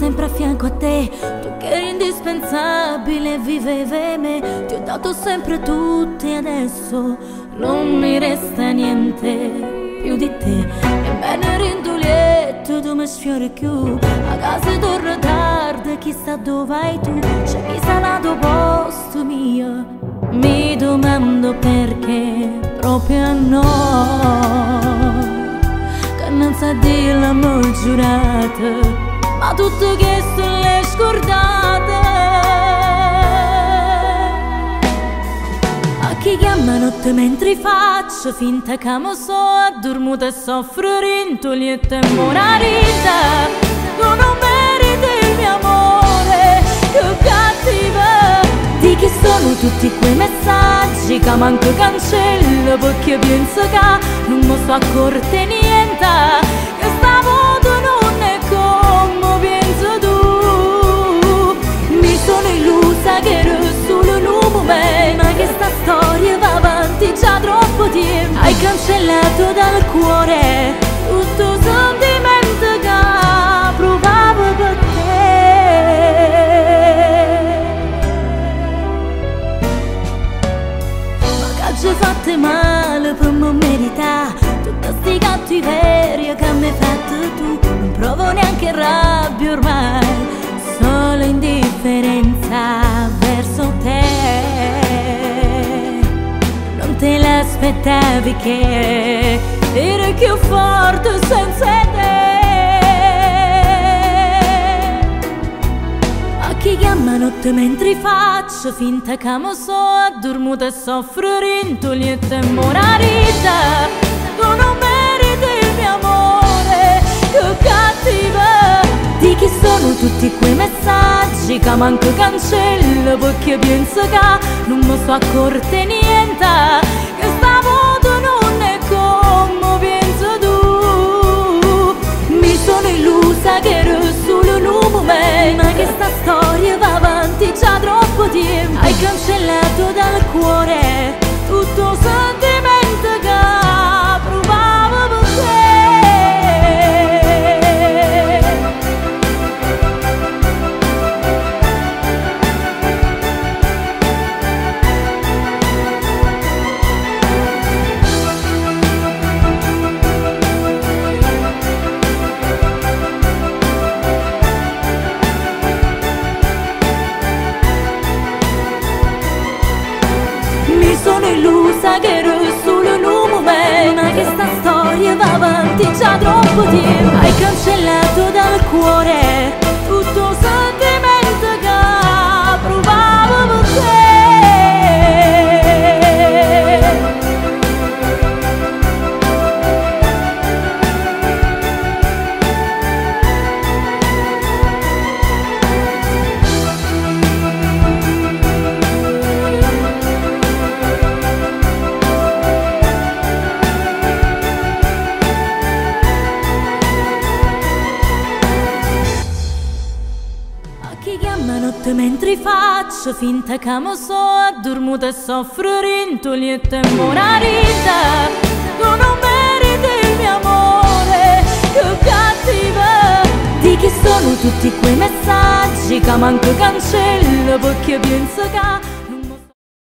sempre a fianco a te, tu che eri indispensabile, vivevi me. Ti ho dato sempre tutto e adesso non mi resta niente più di te. E me ne rendo lieto, tu mi sfiori più. A casa torno tardi, chissà dove vai tu. C'è chi sarà al posto mio, mi domando perché proprio a noi, che non sa dire l'amore giurato, ma tutto questo le scordate. A chi chiama notte mentre faccio finta che mi so addormuta e soffro rinto, lieto e morarita. Tu non meriti il mio amore, che cattiva. Di chi sono tutti quei messaggi che manco cancello, perché penso che non mi so accorte niente, che sta moto non è come penso tu. Mi sono illusa che ero solo un momento, ma che sta storia va avanti già troppo tempo. Hai cancellato dal cuore tutto sentimento che provavo per te. Ci fatte male per me merità tutti sti cattiveria che mi hai fatto tu. Non provo neanche rabbia ormai, solo indifferenza verso te. Non te l'aspettavi che ero più forte senza te. Chi chiama notte mentre faccio finta che mi so addormuta e soffro rinto, lieto e morarita. Tu non meriti il mio amore, che cattiva. Di chi sono tutti quei messaggi che manco cancello, perché penso che non mi so accorte niente, che sta moto non è come penso tu. Mi sono illusa che ero solo un momento, ma che sta storia va avanti già troppo tempo. Hai cancellato dal cuore tutto sentimento che provavo per te. Sono illusa che ero solo un momento, ma che sta storia va avanti già troppo tempo. Hai cancellato dal cuore tutto sentimento che provavo per te. Chi chiama notte mentre faccio finta che mi so addormuta e soffro rinto, lieto e morarita. Tu non meriti il mio amore, che cattiva. Di chi sono tutti quei messaggi che manco cancello, perché penso che